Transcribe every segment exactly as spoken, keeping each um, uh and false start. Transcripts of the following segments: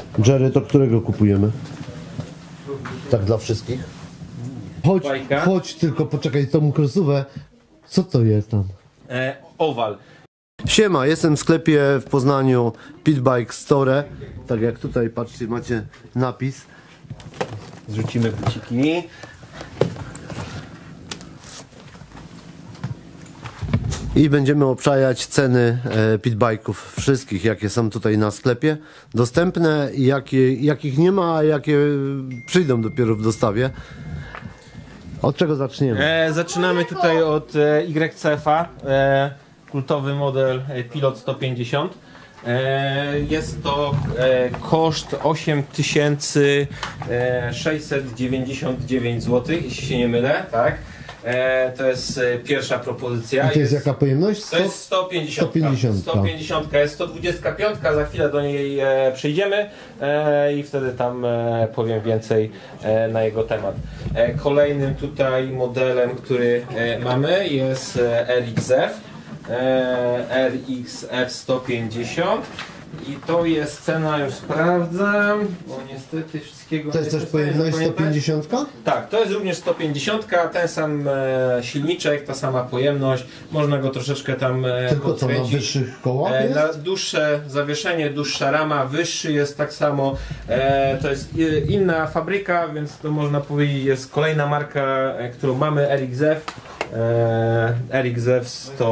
Jerry, to którego kupujemy? Tak dla wszystkich? Chodź, Bajka. chodź tylko, poczekaj, tą krosówę. Co to jest tam? E, owal. Siema, jestem w sklepie w Poznaniu Pitbike Store. Tak jak tutaj, patrzcie, macie napis. Zrzucimy buciki. I będziemy obczajać ceny e, pitbike'ów wszystkich, jakie są tutaj na sklepie dostępne i jakie, jakich nie ma, a jakie przyjdą dopiero w dostawie. Od czego zaczniemy? E, zaczynamy tutaj od e, Y C F-a, e, kultowy model e, Pilot sto pięćdziesiąt. E, jest to e, koszt osiem tysięcy sześćset dziewięćdziesiąt dziewięć złotych, jeśli się nie mylę, tak? E, to jest e, pierwsza propozycja. A to jest, jest jaka pojemność? To jest sto pięćdziesiąt. sto pięćdziesiąt. sto pięćdziesiąt jest sto dwadzieścia pięć, za chwilę do niej e, przyjdziemy e, i wtedy tam e, powiem więcej e, na jego temat. E, kolejnym tutaj modelem, który e, mamy, jest e, R X F. E, R X F sto pięćdziesiąt. I to jest cena, już sprawdzam, bo niestety wszystkiego To jest nie też jestem w stanie pojemność sto zapamiętać. pięćdziesiąt? Tak, to jest również sto pięćdziesiąt, ten sam e, silniczek, ta sama pojemność, można go troszeczkę tam e, Tylko co, na podkręcić. wyższych kołach E, jest? na dłuższe zawieszenie, dłuższa rama, wyższy jest tak samo. E, to jest e, inna fabryka, więc to można powiedzieć jest kolejna marka, e, którą mamy, R X F. E, R X F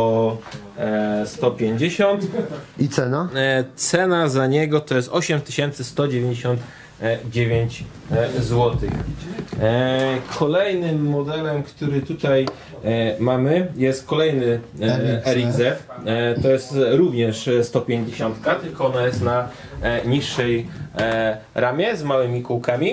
sto pięćdziesiąt. I cena? E, cena za niego to jest osiem tysięcy sto dziewięćdziesiąt dziewięć złotych. E, kolejnym modelem, który tutaj e, mamy, jest kolejny e, R X F. E, to jest również sto pięćdziesiąt, tylko ona jest na e, niższej e, ramie z małymi kółkami.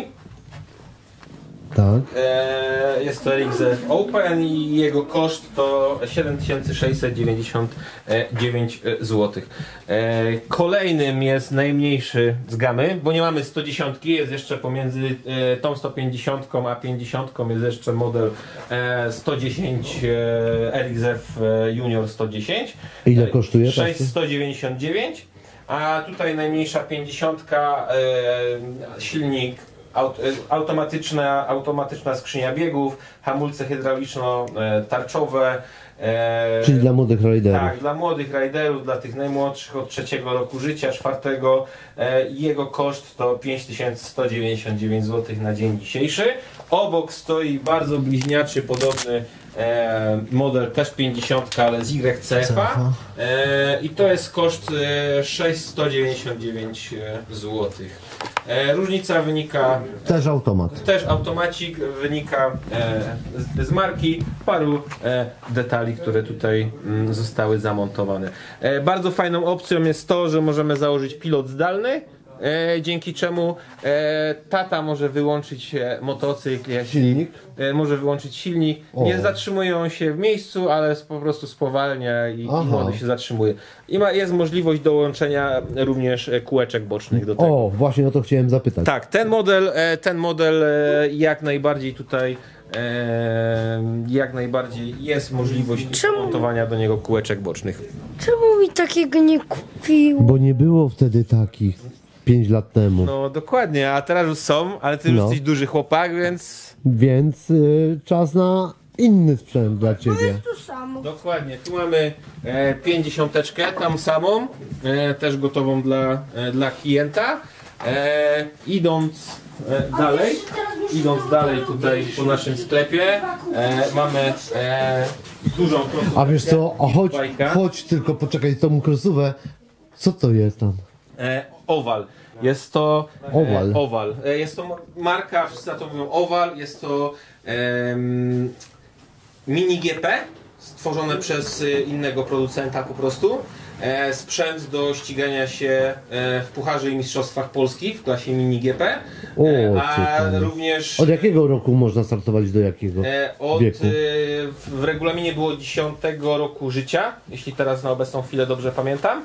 Tak. E, jest to R X F Open i jego koszt to siedem tysięcy sześćset dziewięćdziesiąt dziewięć złotych. E, kolejnym jest najmniejszy z gamy, bo nie mamy sto dziesięć, jest jeszcze pomiędzy e, tą sto pięćdziesiąt a pięćdziesiąt jest jeszcze model e, sto dziesięć e, R X F Junior sto dziesięć. Ile kosztuje? sześćset dziewięćdziesiąt dziewięć, a tutaj najmniejsza pięćdziesiątka, e, silnik automatyczna, automatyczna skrzynia biegów, hamulce hydrauliczno-tarczowe. E, Czyli dla młodych riderów. Tak, dla młodych riderów, dla tych najmłodszych od trzeciego roku życia, czwartego. E, jego koszt to pięć tysięcy sto dziewięćdziesiąt dziewięć złotych na dzień dzisiejszy. Obok stoi bardzo bliźniaczy, podobny e, model też pięćdziesiąt, ale z Y C F-a. E, I to jest koszt e, sześćset sto dziewięćdziesiąt dziewięć złotych. E, różnica wynika... Też automat. Też automacik, wynika e, z, z marki, paru e, detali, które tutaj mm, zostały zamontowane. E, bardzo fajną opcją jest to, że możemy założyć pilot zdalny, e, dzięki czemu e, tata może wyłączyć e, motocykl, jeśli, Silnik? E, może wyłączyć silnik. O. Nie zatrzymuje on się w miejscu, ale po prostu spowalnia i, i Aha. młody się zatrzymuje. I ma, jest możliwość dołączenia również e, kółeczek bocznych do tego. O, właśnie o to chciałem zapytać. Tak, ten model, e, ten model e, jak najbardziej tutaj e, jak najbardziej jest możliwość Czemu? montowania do niego kółeczek bocznych. Czemu mi takiego nie kupił? Bo nie było wtedy takich pięć lat temu. No dokładnie, a teraz już są, ale ty już No. jesteś duży chłopak, więc Więc y, czas na inny sprzęt dla ciebie. To samo. dokładnie. Tu mamy e, pięćdziesiąteczkę, tam samą, e, też gotową dla, e, dla klienta. E, idąc e, dalej, idąc dalej tutaj po naszym sklepie, e, mamy e, dużą krosówkę. A wiesz co, a chodź, Bajka. chodź tylko, poczekaj, tą krosówę. Co to jest tam? E, Owal. Jest to e, Owal. Owal. E, jest to marka, wszyscy na to mówią Owal. Jest to em, mini G P stworzone przez e, innego producenta po prostu. E, sprzęt do ścigania się e, w Pucharze i Mistrzostwach Polski w klasie mini G P. O, E, a ciekawe. również Od jakiego roku można startować do jakiego? E, od, wieku? e, w regulaminie było dziesiątego roku życia, jeśli teraz na obecną chwilę dobrze pamiętam.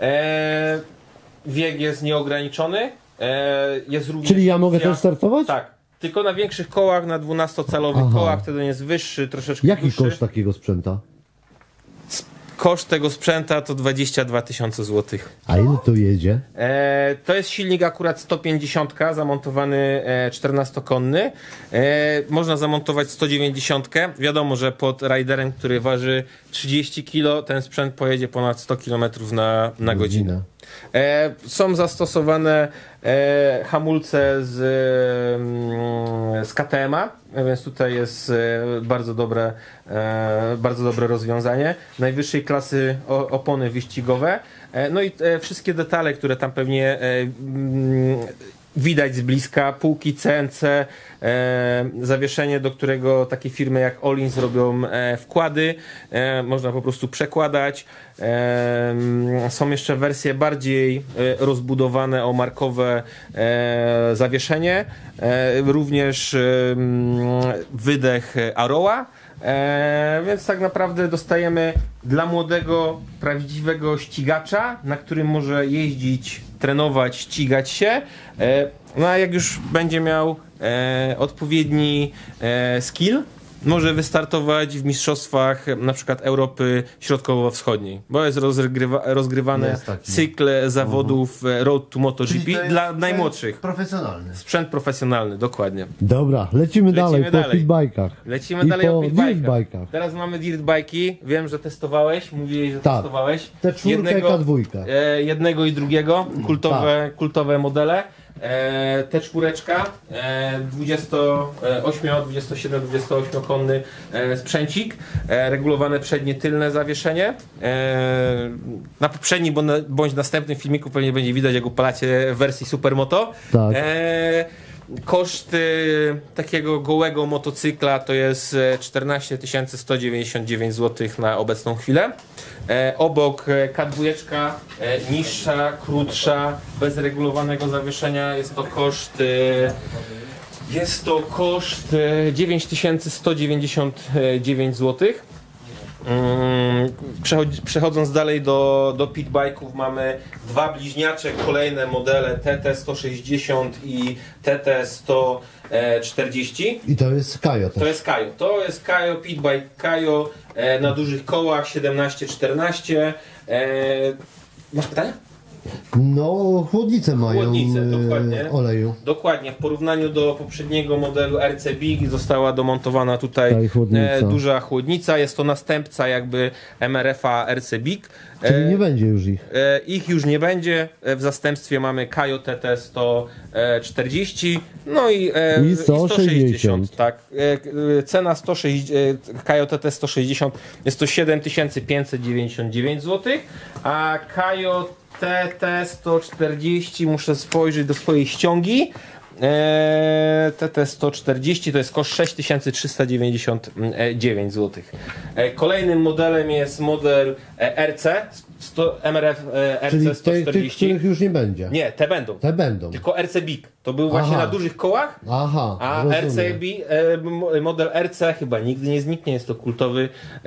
E, wiek jest nieograniczony. E, jest również Czyli ja mogę opcja- też startować? Tak, tylko na większych kołach, na dwunastocalowych Aha. kołach, wtedy on jest wyższy, troszeczkę Jaki dłuższy. koszt takiego sprzęta? koszt tego sprzęta to dwadzieścia dwa tysiące złotych. A ile tu jedzie? E, to jest silnik akurat sto pięćdziesiąt, zamontowany e, czternastokonny. E, można zamontować sto dziewięćdziesiąt. Wiadomo, że pod Riderem, który waży trzydzieści kilo, ten sprzęt pojedzie ponad sto kilometrów na, na godzinę. E, są zastosowane e, hamulce z, mm, z K T M a, więc tutaj jest e, bardzo dobre, e, bardzo dobre rozwiązanie. Najwyższej klasy o, opony wyścigowe. E, no i e, wszystkie detale, które tam pewnie e, mm, widać z bliska, półki C N C, e, zawieszenie, do którego takie firmy jak Olins robią e, wkłady, e, można po prostu przekładać. E, są jeszcze wersje bardziej e, rozbudowane o markowe e, zawieszenie, e, również e, wydech Aroa. E, więc tak naprawdę dostajemy dla młodego, prawdziwego ścigacza, na którym może jeździć, trenować, ścigać się. E, no a jak już będzie miał e, odpowiedni e, skill, może wystartować w mistrzostwach na przykład Europy Środkowo-Wschodniej, bo jest rozgrywa, rozgrywany Jest taki. cykl zawodów uh-huh. Road to MotoGP Czyli to jest dla sprzęt najmłodszych. Profesjonalny. Sprzęt profesjonalny, dokładnie. Dobra, lecimy, dalej po dalej. pitbajkach. Lecimy I dalej po o pitbajkach. dirtbajkach. Teraz mamy dirtbajki. Wiem, że testowałeś. Mówiłeś, że Tak. testowałeś. Te czwórkę i K dwa. e, jednego i drugiego. Kultowe, Tak. kultowe modele. E, T cztery, e, dwudziestoosiem, dwudziestosiedem, dwudziestoośmiokonny e, sprzęcik. E, regulowane przednie, tylne zawieszenie. E, na poprzednim bądź następnym filmiku pewnie będzie widać, jak upalacie w wersji Supermoto. Tak. E, Koszt y, takiego gołego motocykla to jest czternaście tysięcy sto dziewięćdziesiąt dziewięć złotych na obecną chwilę. E, obok K dwa, e, niższa, krótsza, bez regulowanego zawieszenia jest to koszt y, jest to koszt y, dziewięć tysięcy sto dziewięćdziesiąt dziewięć złotych. Przechodząc dalej do, do pitbike'ów, mamy dwa bliźniacze, kolejne modele T T sto sześćdziesiąt i T T sto czterdzieści. I to jest Kajo też. To jest Kajo. To jest Kajo, pitbike Kajo e, na dużych kołach siedemnaście czternaście. E, masz pytania? No, chłodnice mają Chłodnice, e, dokładnie. oleju. Dokładnie, w porównaniu do poprzedniego modelu R C Big została domontowana tutaj Tutaj chłodnica. e, duża chłodnica. Jest to następca jakby M R F a R C Big. Czyli E, nie będzie już ich. e, ich już nie będzie. E, w zastępstwie mamy Kajo T T sto czterdzieści, no i, e, I sto sześćdziesiąt. Tak. E, e, cena sto sześćdziesiąt, e, Kajo T T sto sześćdziesiąt jest to siedem tysięcy pięćset dziewięćdziesiąt dziewięć złotych, a Kajo T T sto czterdzieści, muszę spojrzeć do swojej ściągi. Eee, T T sto czterdzieści to jest koszt sześć tysięcy trzysta dziewięćdziesiąt dziewięć złotych. E, kolejnym modelem jest model e, R C sto, M R F e, R C Czyli te, sto tych, czterdzieści. których już nie będzie. Nie, te będą. Te będą. Tylko R C Big. To był właśnie Aha. na dużych kołach. Aha, A rozumiem. R C B, e, model R C chyba nigdy nie zniknie, jest to kultowy, e,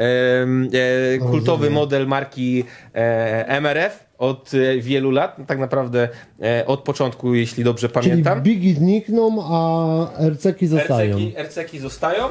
e, kultowy Rozumiem. model marki e, M R F od e, wielu lat, tak naprawdę e, od początku, jeśli dobrze Czyli pamiętam. Bigi znikną, a R C ki zostają. R C ki, R C ki zostają.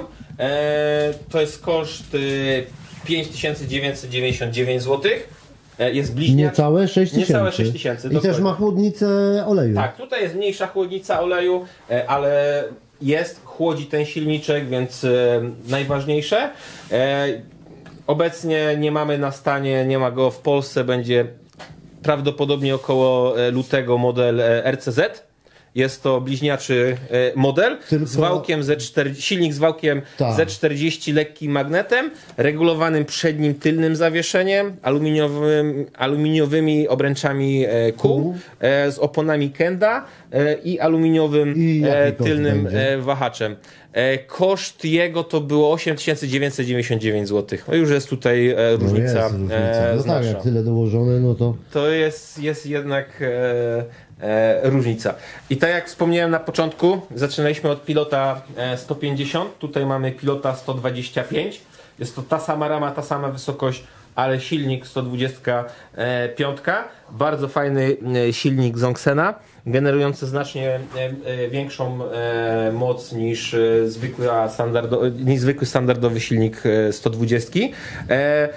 E, to jest koszt e, pięć tysięcy dziewięćset dziewięćdziesiąt dziewięć złotych. E, jest bliźniacz. Niecałe sześć tysięcy. Niecałe sześć tysięcy, I też dokładnie. ma chłodnicę oleju. Tak, tutaj jest mniejsza chłodnica oleju, e, ale jest, chłodzi ten silniczek, więc e, najważniejsze. E, obecnie nie mamy na stanie, nie ma go w Polsce, będzie prawdopodobnie około e, lutego model e, R C Z. Jest to bliźniaczy e, model Tylko- z wałkiem Z czterdzieści, silnik z wałkiem Tak. Z czterdzieści lekkim magnetem, regulowanym przednim, tylnym zawieszeniem, aluminiowym, aluminiowymi obręczami e, kół, Kół. e, z oponami Kenda e, i aluminiowym I jaki e, koszt tylnym będzie? e, wahaczem. E, koszt jego to było osiem tysięcy dziewięćset dziewięćdziesiąt dziewięć złotych. No już jest tutaj e, No różnica, jest różnica. e, No tak, znaczna. jak tyle dołożone, no to... To jest, jest jednak e, e, różnica. I tak jak wspomniałem na początku, zaczynaliśmy od pilota e, sto pięćdziesiąt, tutaj mamy pilota sto dwadzieścia pięć. Jest to ta sama rama, ta sama wysokość, ale silnik sto dwadzieścia pięć. Bardzo fajny e, silnik Zongsena, generujący znacznie e, e, większą e, moc niż, e, zwykła standardo, niż zwykły standardowy silnik e, sto dwadzieścia. E,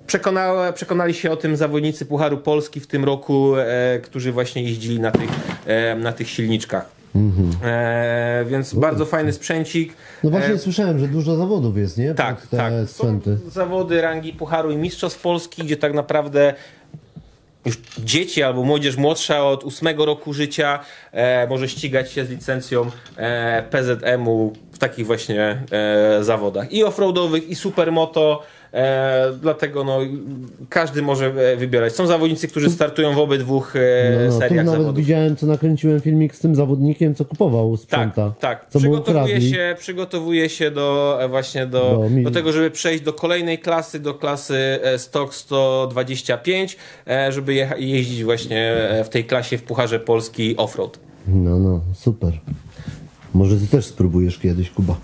Przekonała, przekonali się o tym zawodnicy Pucharu Polski w tym roku, e, którzy właśnie jeździli na tych, e, na tych silniczkach. Mhm. E, więc bardzo fajny sprzęcik. No właśnie E, słyszałem, że dużo zawodów jest, nie? tak, Pod te tak. sprzęty. Są zawody rangi Pucharu i Mistrzostw Polski, gdzie tak naprawdę już dzieci albo młodzież młodsza od ósmego roku życia e, może ścigać się z licencją e, P Z M-u w takich właśnie e, zawodach. I offroadowych, i supermoto. E, dlatego no, każdy może e, wybierać. Są zawodnicy, którzy startują w obydwu e, No, no, tu seriach nawet zawodów. widziałem, co nakręciłem filmik z tym zawodnikiem, co kupował Tak, sprzęta. tak. Co mu Przygotowuje ukradli. się, przygotowuje się do e, właśnie do, Do mi- do tego, żeby przejść do kolejnej klasy, do klasy e, Stock sto dwadzieścia pięć, e, żeby jecha- jeździć właśnie e, w tej klasie w Pucharze Polski offroad. No, no, super. Może ty też spróbujesz kiedyś, Kuba.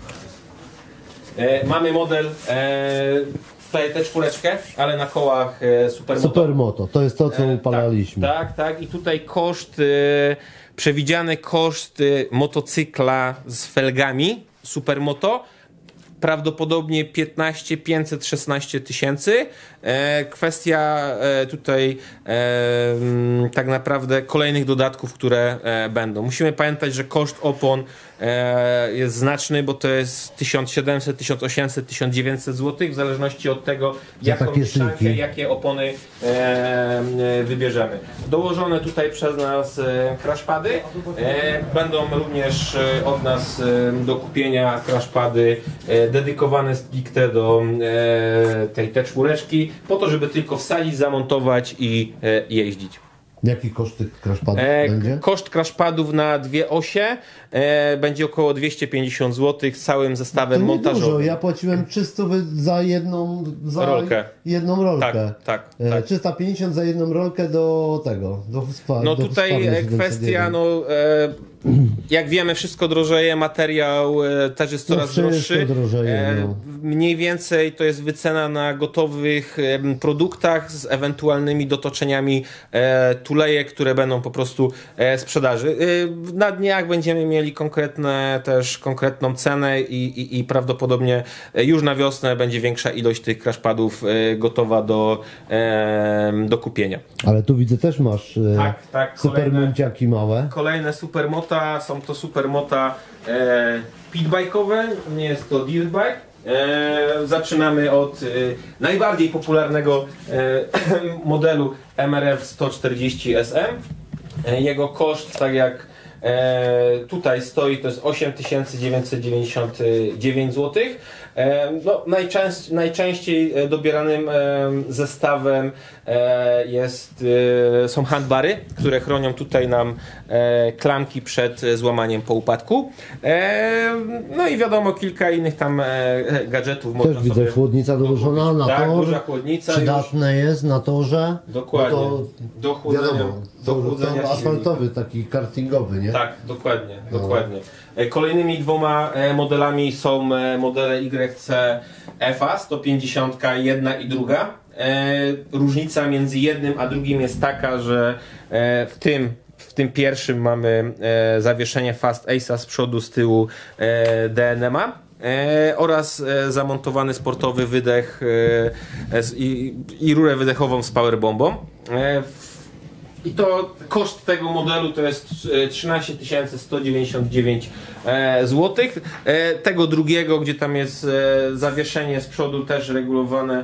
E, mamy model e, tutaj tę czwóreczkę, ale na kołach e, Supermoto. Supermoto, to jest to, co E, upalaliśmy. Tak, tak, tak. I tutaj koszt, e, przewidziany koszt e, motocykla z felgami Supermoto prawdopodobnie piętnaście pięćset szesnaście tysięcy. E, kwestia e, tutaj e, m, tak naprawdę kolejnych dodatków, które e, będą. Musimy pamiętać, że koszt opon e, jest znaczny, bo to jest tysiąc siedemset, tysiąc osiemset, tysiąc dziewięćset złotych w zależności od tego, jaką takie mieszankę, synki. jakie opony e, e, wybierzemy. Dołożone tutaj przez nas e, crashpady. E, będą również e, od nas e, do kupienia crashpady e, dedykowane stricte do e, tej T cztery, po to, żeby tylko wsadzić, zamontować i e, jeździć. Jaki koszt tych crashpadów E, będzie? koszt crashpadów na dwie osie e, będzie około dwieście pięćdziesiąt złotych z całym To zestawem nie montażowym. dużo, ja płaciłem trzysta za jedną za Rolkę. jedną rolkę. Tak, tak, E, tak. trzysta pięćdziesiąt za jedną rolkę do tego, do spa, No do tutaj Husqvarna e, siedemset kwestia, jeden. no e, jak wiemy, wszystko drożeje, materiał e, też jest No coraz wszystko droższy. drożeje, E, no. Mniej więcej to jest wycena na gotowych e, produktach z ewentualnymi dotoczeniami e, tulejek, które będą po prostu e, sprzedaży. E, na dniach będziemy mieli konkretne też konkretną cenę i, i, i prawdopodobnie e, już na wiosnę będzie większa ilość tych crashpadów e, gotowa do, e, do kupienia. Ale tu widzę też masz e, Tak, tak, super kolejne- munciaki małe. Kolejne supermota, są to supermota e, pitbike'owe, nie jest to dirtbike. E, zaczynamy od e, najbardziej popularnego e, modelu M R F sto czterdzieści S M. E, jego koszt, tak jak e, tutaj stoi, to jest osiem tysięcy dziewięćset dziewięćdziesiąt dziewięć złotych. E, no, najczęst, najczęściej e, dobieranym e, zestawem e, jest, e, są handbary, które chronią tutaj nam e, klamki przed e, złamaniem po upadku. E, no i wiadomo, kilka innych tam e, gadżetów można Też widzę sobie chłodnica dołożona na tak, tor. duża chłodnica Przydatne jest na torze. Dokładnie. No to do chłodzenia, wiadomo, do to, chłodzenia to asfaltowy, taki kartingowy, nie? tak, dokładnie, No. dokładnie. E, Kolejnymi dwoma e, modelami są e, modele Y C F A sto pięćdziesiąt, jedna i druga. E, Różnica między jednym a drugim jest taka, że e, w tym w tym pierwszym mamy e, zawieszenie Fast Ace'a z przodu, z tyłu e, D N M A. E, oraz e, zamontowany sportowy wydech e, z, i, i rurę wydechową z powerbombą. E, w- I to koszt tego modelu to jest e, trzynaście tysięcy sto dziewięćdziesiąt dziewięć e, złotych. E, tego drugiego, gdzie tam jest e, zawieszenie z przodu, też regulowane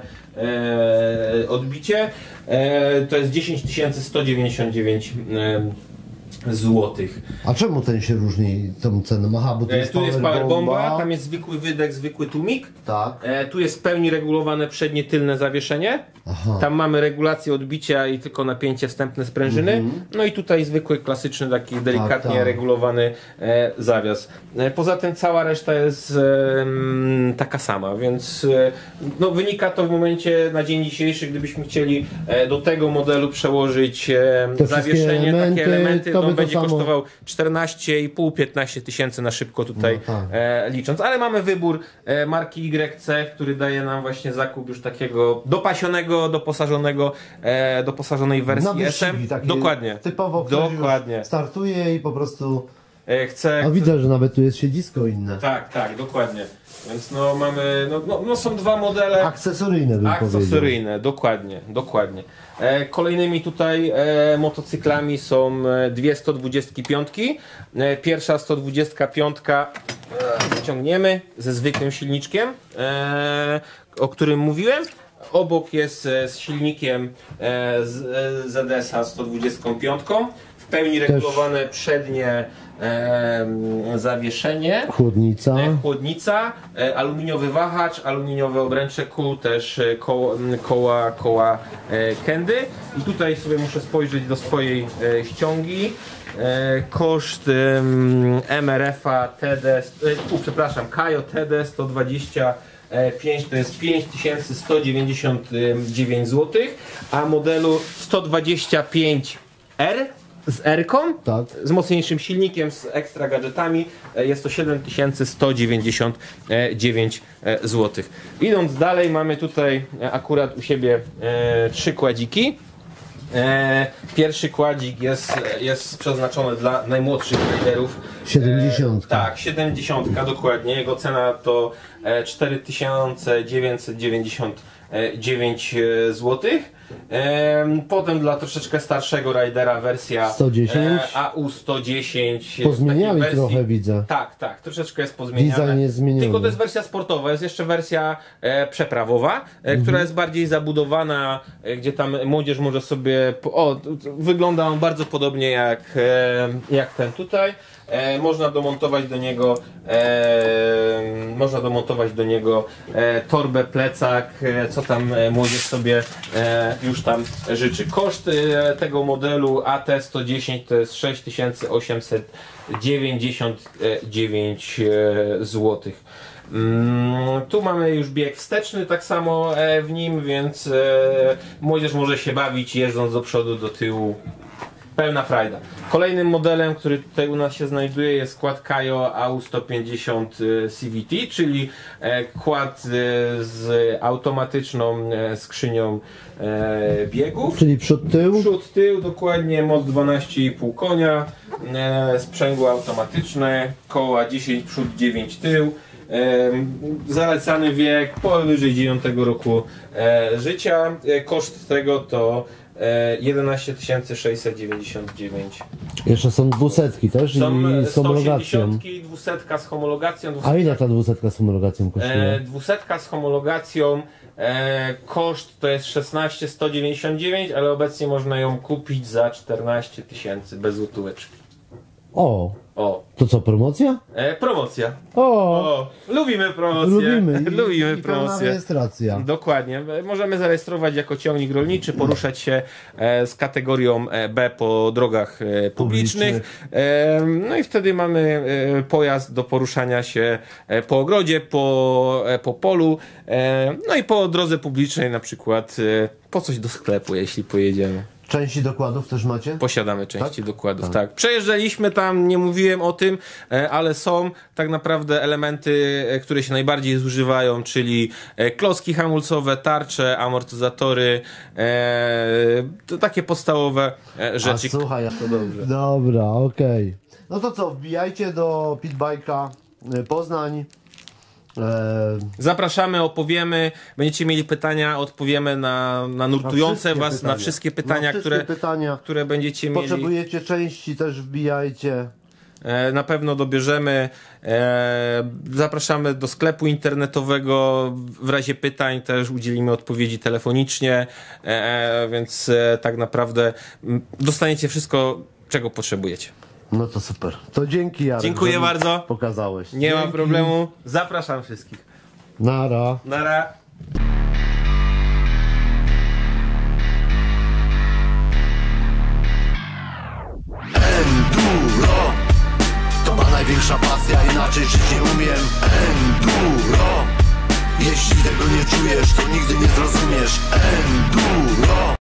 e, odbicie, e, to jest dziesięć tysięcy sto dziewięćdziesiąt dziewięć e, złotych. A czemu ten się różni tą ceną? Aha, bo tu E, jest tu jest powerbomba. powerbomba, tam jest zwykły wydech, zwykły tłumik. Tak. E, tu jest w pełni regulowane przednie, tylne zawieszenie. Aha. Tam mamy regulację odbicia i tylko napięcie wstępne sprężyny. No i tutaj zwykły, klasyczny, taki delikatnie tak. regulowany e, zawias. E, poza tym cała reszta jest e, m, taka sama, więc e, no, wynika to w momencie na dzień dzisiejszy, gdybyśmy chcieli e, do tego modelu przełożyć e, Te wszystkie zawieszenie, elementy, takie elementy, to to by to będzie samo- kosztował czternaście i pół do piętnastu tysięcy na szybko tutaj No tak. e, licząc. Ale mamy wybór e, marki Y C, który daje nam właśnie zakup już takiego dopasionego, doposażonego, e, doposażonej Na wersji wyścigi, S M. takie Dokładnie. Typowo, który Dokładnie. już startuje i po prostu e, chce... A widzę, że nawet tu jest siedzisko inne. Tak, tak, dokładnie. Więc no mamy, no, no, no są dwa modele. Akcesoryjne bym powiedział. Akcesoryjne, dokładnie, dokładnie. E, kolejnymi tutaj e, motocyklami są e, dwie sto dwadzieścia pięć. E, pierwsza sto dwadzieścia pięć e, wyciągniemy ze zwykłym silniczkiem, e, o którym mówiłem. Obok jest e, z silnikiem e, z e, Z S A sto dwadzieścia pięć. W pełni regulowane przednie e, zawieszenie. Chłodnica. E, chłodnica, e, aluminiowy wahacz, aluminiowe obręcze kół, też e, koło, m, koła, koła e, Kendy. I tutaj sobie muszę spojrzeć do swojej e, ściągi. E, koszt e, M R F-a T D, e, u, przepraszam, Kajo T D sto dwadzieścia pięć to jest pięć tysięcy sto dziewięćdziesiąt dziewięć złotych, a modelu sto dwadzieścia pięć R z R-ką, Tak. z mocniejszym silnikiem, z ekstra gadżetami jest to siedem tysięcy sto dziewięćdziesiąt dziewięć złotych. Idąc dalej, mamy tutaj akurat u siebie e, trzy kładziki. E, pierwszy kładzik jest, jest przeznaczony dla najmłodszych riderów. siedemdziesiąt. E, tak, siedemdziesiąt dokładnie. Jego cena to e, cztery tysiące dziewięćset dziewięćdziesiąt dziewięć złotych. E, potem dla troszeczkę starszego ridera wersja sto dziesięć. e, A U sto dziesięć. Pozmieniali wersji, trochę, widzę. Tak, tak, troszeczkę jest pozmieniane. Design jest zmieniony. Tylko to jest wersja sportowa, jest jeszcze wersja e, przeprawowa, e, Mhm. która jest bardziej zabudowana, e, gdzie tam młodzież może sobie... po- O, t- t- wygląda on bardzo podobnie jak, e, jak ten tutaj. E, można domontować do niego e, można domontować do niego e, torbę, plecak, e, co tam e, młodzież sobie e, już tam życzy. Koszt e, tego modelu A T sto dziesięć to jest sześć tysięcy osiemset dziewięćdziesiąt dziewięć złotych. Mm, tu mamy już bieg wsteczny tak samo e, w nim, więc e, młodzież może się bawić jeżdżąc do przodu, do tyłu. Pełna frajda. Kolejnym modelem, który tutaj u nas się znajduje, jest quad Kajo A U sto pięćdziesiąt C V T, czyli e, quad e, z automatyczną e, skrzynią e, biegów. Czyli przód, tył. Przód, tył, dokładnie, moc dwanaście i pół konia, e, sprzęgło automatyczne, koła dziesięć przód, dziewięć tył. E, zalecany wiek powyżej dziewiątego roku e, życia. E, koszt tego to e, jedenaście tysięcy sześćset dziewięćdziesiąt dziewięć. Jeszcze są dwusetki też Są i z homologacją. sto osiemdziesiąt, dwusetka z homologacją. A ile ta dwusetka z homologacją E, kosztuje? dwusetka z homologacją, e, koszt to jest szesnaście tysięcy sto dziewięćdziesiąt dziewięć, ale obecnie można ją kupić za czternaście tysięcy bez złotóweczki. O, O, to co, promocja? e, promocja. O, O, lubimy promocję. lubimy. I, lubimy i pełna promocję. rejestracja. Dokładnie. Możemy zarejestrować jako ciągnik rolniczy, poruszać się e, z kategorią e, B po drogach e, publicznych. E, no i wtedy mamy e, pojazd do poruszania się e, po ogrodzie, po, e, po polu, e, no i po drodze publicznej, na przykład e, po coś do sklepu, jeśli pojedziemy. Części dokładów też macie? Posiadamy części Tak? dokładów, tak. Tak. Przejeżdżaliśmy tam, nie mówiłem o tym, e, ale są tak naprawdę elementy, e, które się najbardziej zużywają, czyli e, klocki hamulcowe, tarcze, amortyzatory, e, to takie podstawowe e, rzeczy. A słuchaj, To dobrze. dobra, okej. No to co, wbijajcie do Pitbike'a y, Poznań. E, Zapraszamy, opowiemy, będziecie mieli pytania, odpowiemy na, na nurtujące wszystkie was, pytania. na wszystkie pytania, na wszystkie które, pytania. które będziecie mieli. Potrzebujecie części, też wbijajcie. E, Na pewno dobierzemy. E, Zapraszamy do sklepu internetowego. W razie pytań też udzielimy odpowiedzi telefonicznie, e, więc e, tak naprawdę m, dostaniecie wszystko, czego potrzebujecie. No to super. To dzięki, Jarek. Dziękuję że mi bardzo. Pokazałeś. Nie ma Dzięki. problemu. Zapraszam wszystkich. Nara. Nara. Enduro to ma największa pasja, inaczej żyć nie umiem. Enduro, jeśli tego nie czujesz, to nigdy nie zrozumiesz. Enduro.